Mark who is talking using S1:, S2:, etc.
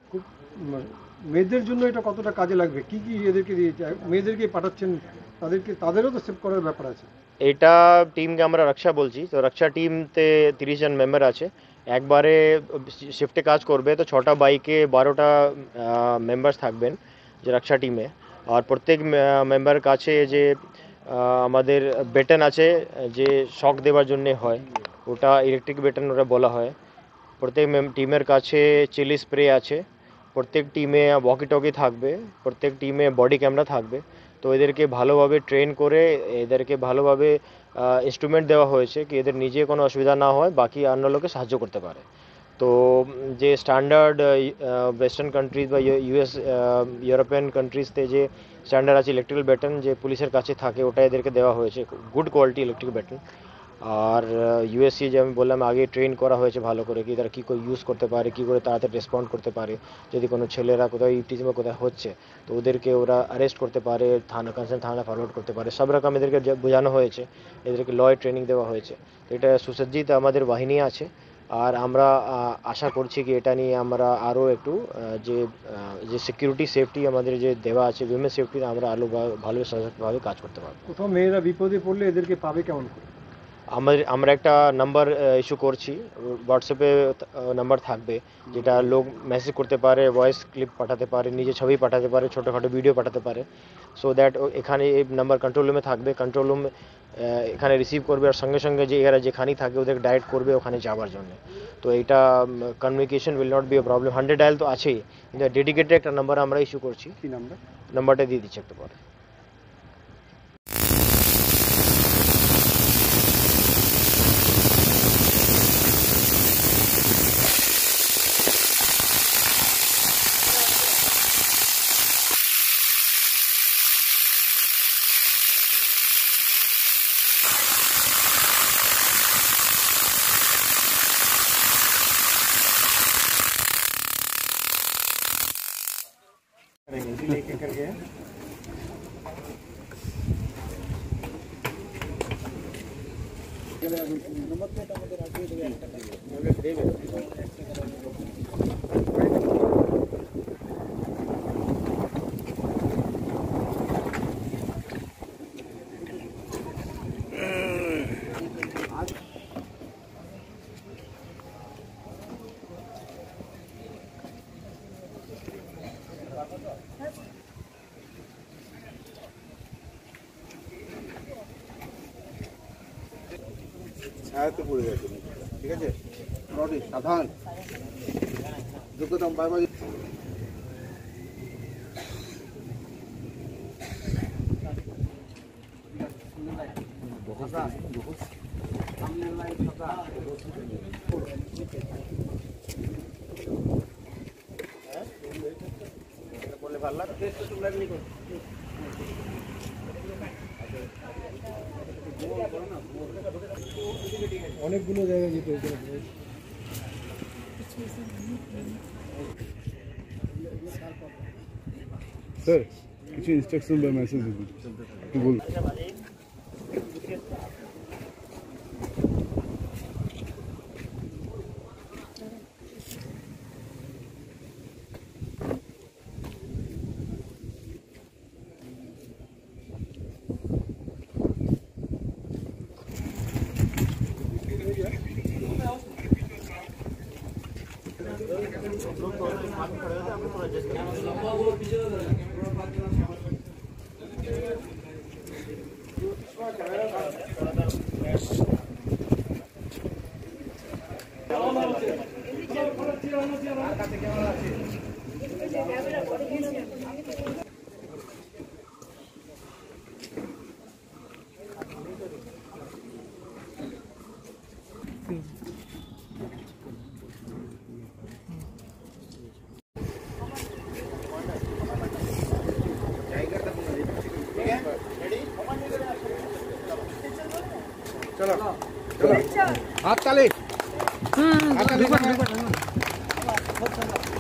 S1: খুব মেয়েদের জন্য এটা কতটা কাজে লাগবে, কি কি এদেরকে দিয়েছে, মেয়েদেরকে পাঠাচ্ছেন, তাদেরও তো সেভ করার ব্যাপার আছে।
S2: এটা টিমকে আমরা রক্ষা বলছি, তো রক্ষা টিমতে 30 জন মেম্বার আছে। একবারে শিফটে কাজ করবে, তো 6টা বাইকে 12টা মেম্বার্স থাকবেন যে রক্ষা টিমে। আর প্রত্যেক মেম্বার কাছে যে আমাদের বেটন আছে, যে শক দেওয়ার জন্যে হয়, ওটা ইলেকট্রিক বেটন ওরা বলা হয়। প্রত্যেক টিমের কাছে চিলি স্প্রে আছে, প্রত্যেক টিমে ওয়াকি টকি থাকবে, প্রত্যেক টিমে বডি ক্যামেরা থাকবে। তো এদেরকে ভালোভাবে ট্রেন করে এদেরকে ভালোভাবে ইনস্ট্রুমেন্ট দেওয়া হয়েছে কি এদের নিজে কোনো অসুবিধা না হয়, বাকি অন্য লোকে সাহায্য করতে পারে। তো যে স্ট্যান্ডার্ড ওয়েস্টার্ন কান্ট্রিজ বা ইউএস ইউরোপিয়ান কান্ট্রিজতে যে স্ট্যান্ডার্ড আছে ইলেকট্রিক্যাল ব্যাটন যে পুলিশের কাছে থাকে, ওটা এদেরকে দেওয়া হয়েছে, গুড কোয়ালিটি ইলেকট্রিক ব্যাটন। আর ইউএসসি যে আমি বললাম আগে ট্রেন করা হয়েছে ভালো করে, কি তারা কী করে ইউজ করতে পারে, কী করে তাড়াতাড়ি রেসপন্ড করতে পারে যদি কোনো ছেলেরা কোথাও ইপটিজিং বা কোথাও হচ্ছে, তো ওদেরকে ওরা অ্যারেস্ট করতে পারে, কনসার্ন থানা ফরওয়ার্ড করতে পারে। সব রকম এদেরকে বোঝানো হয়েছে, এদেরকে লয় ট্রেনিং দেওয়া হয়েছে। তো এটা সুসজ্জিত আমাদের বাহিনী আছে। আর আমরা আশা করছি কি এটা নিয়ে আমরা আরও একটু যে সিকিউরিটি সেফটি আমাদের যে দেওয়া আছে, উইমেন সেফটি, আমরা আরও ভালোভাবে কাজ করতে পারবো।
S1: কোথাও মেয়েরা বিপদে পড়লে এদেরকে পাবে কেমন করে?
S2: আমরা একটা নাম্বার ইস্যু করছি, হোয়াটসঅ্যাপে নাম্বার থাকবে, যেটা লোক মেসেজ করতে পারে, ভয়েস ক্লিপ পাঠাতে পারে, নিজে ছবি পাঠাতে পারে, ছোটোখাটো ভিডিও পাঠাতে পারে। সো দ্যাট এখানে এই নাম্বার কন্ট্রোল রুমে থাকবে, কন্ট্রোল রুম এখানে রিসিভ করবে, আর সঙ্গে সঙ্গে যে এরা যেখানেই থাকে ওদেরকে ডাইরেক্ট করবে ওখানে যাওয়ার জন্য। তো এইটা communication will not be a problem. 100 dial তো আছেই, কিন্তু ডেডিকেটেড একটা নাম্বার আমরা ইস্যু করছি।
S1: কি নাম্বার?
S2: নাম্বারটা দিয়ে দিচ্ছি একটু পরে।
S1: लेके कर गए नंबर प्लेट আমাদের আগে দেবে ছায়াতে পড়ে গেছে, ঠিক আছে। নটি সাধারণ যোগ্যতা বারবার অনেকগুলো জায়গায় যেতে হয়েছে।
S3: স্যার কিছু ইনস্ট্রাকশন বা মেসেজ একটু বলুন।
S1: चलो चलो हाथ ताली।